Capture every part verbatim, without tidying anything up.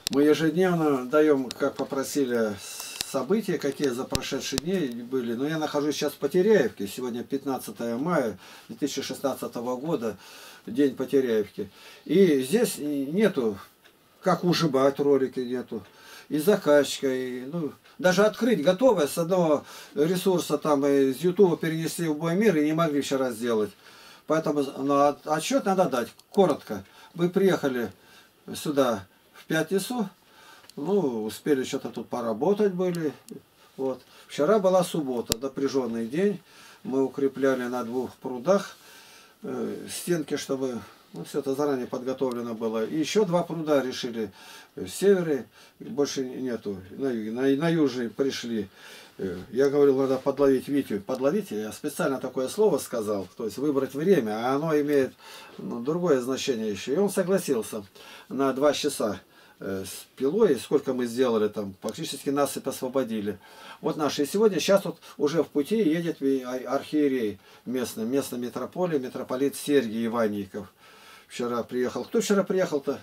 Мы ежедневно даем, как попросили, события, какие за прошедшие дни были. Но я нахожусь сейчас в Потеряевке. Сегодня пятнадцатое мая две тысячи шестнадцатого года, день Потеряевки. И здесь нету, как ужимать ролики нету. И заказчика, и, ну, даже открыть готовое с одного ресурса, там, из Ютуба перенесли в бой мир и не могли вчера сделать. Поэтому ну, отчет надо дать, коротко. Вы приехали сюда в пятницу, ну, успели что-то тут поработать были. Вот. Вчера была суббота, напряженный день. Мы укрепляли на двух прудах э, стенки, чтобы... Ну, все это заранее подготовлено было. И еще два пруда решили. В севере больше нету. На юге. На, на южный пришли. Я говорил, надо подловить Витю. Подловить, я специально такое слово сказал. То есть выбрать время. А оно имеет ну, другое значение еще. И он согласился на два часа с пилой. Сколько мы сделали там. Практически насыпь освободили. Вот наши. И сегодня, сейчас вот уже в пути едет архиерей местный. Местный митрополий, митрополит Сергий Иванников. Вчера приехал. Кто вчера приехал-то?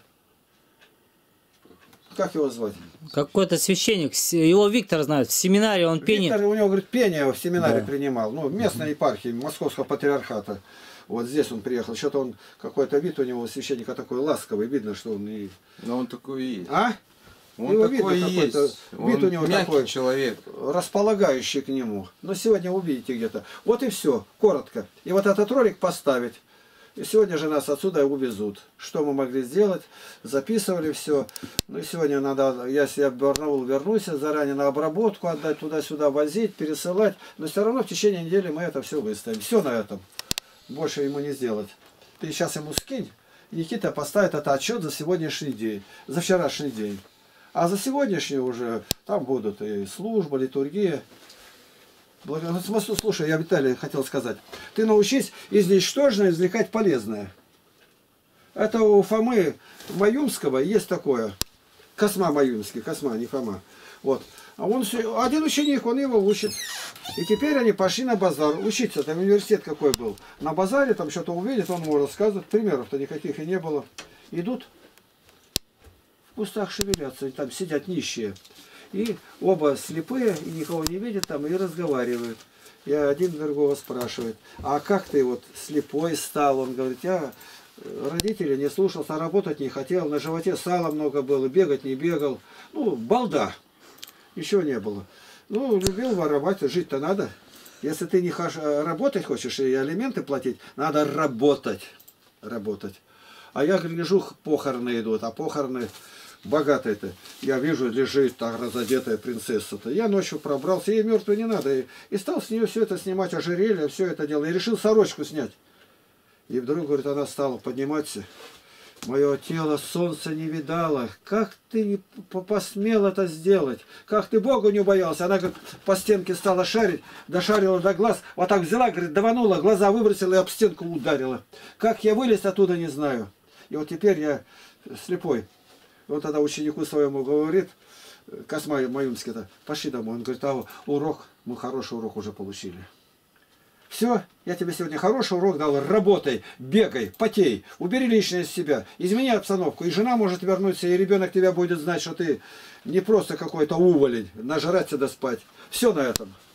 Как его звать? Какой-то священник. Его Виктор знает. В семинаре он пение... Виктор, у него, говорит, пение в семинаре да. принимал. Ну, местной епархии, Московского патриархата. Вот здесь он приехал. Что-то он, какой-то вид у него священника такой ласковый. Видно, что он и... Но он такой и есть. А? Он его такой видно, и есть. Вид у него такой человек. Располагающий к нему. Но сегодня увидите где-то. Вот и все. Коротко. И вот этот ролик поставить. И сегодня же нас отсюда увезут. Что мы могли сделать? Записывали все. Ну и сегодня надо, если я в Барнаул вернусь, заранее на обработку отдать, туда-сюда возить, пересылать. Но все равно в течение недели мы это все выставим. Все на этом. Больше ему не сделать. Ты сейчас ему скинь. Никита поставит это отчет за сегодняшний день. За вчерашний день. А за сегодняшний уже там будут и служба, литургия. Слушай, я Виталий хотел сказать. Ты научись из ничтожного извлекать полезное. Это у Фомы Маюмского есть такое. Косма Маюмский, Косма, не Фома. Вот. А он, один ученик, он его учит. И теперь они пошли на базар учиться. Там университет какой был. На базаре там что-то увидит, он ему рассказывает. Примеров-то никаких и не было. Идут, в кустах шевелятся, там сидят нищие. И оба слепые, и никого не видят там, и разговаривают. И один другого спрашивает, а как ты вот слепой стал? Он говорит, я родителей не слушался, работать не хотел, на животе сала много было, бегать не бегал. Ну, балда. Еще не было. Ну, любил воровать, жить-то надо. Если ты не хош... работать хочешь и алименты платить, надо работать. Работать. А я гляжу, похороны идут, а похороны... Богатая-то, я вижу, лежит так разодетая принцесса-то. Я ночью пробрался, ей мертвой не надо. И, и стал с нее все это снимать, ожерелье, все это дело. И решил сорочку снять. И вдруг, говорит, она стала подниматься. Мое тело солнце не видало. Как ты не посмел это сделать? Как ты Богу не боялся? Она, говорит, по стенке стала шарить, дошарила до глаз. Вот так взяла, говорит, даванула, глаза выбросила и об стенку ударила. Как я вылез оттуда, не знаю. И вот теперь я слепой. Он тогда ученику своему говорит, Косма Маюмский-то, пошли домой. Он говорит, а урок, мы хороший урок уже получили. Все, я тебе сегодня хороший урок дал, работай, бегай, потей, убери лишнее из себя, измени обстановку, и жена может вернуться, и ребенок тебя будет знать, что ты не просто какой-то уволень, нажраться да спать. Все на этом.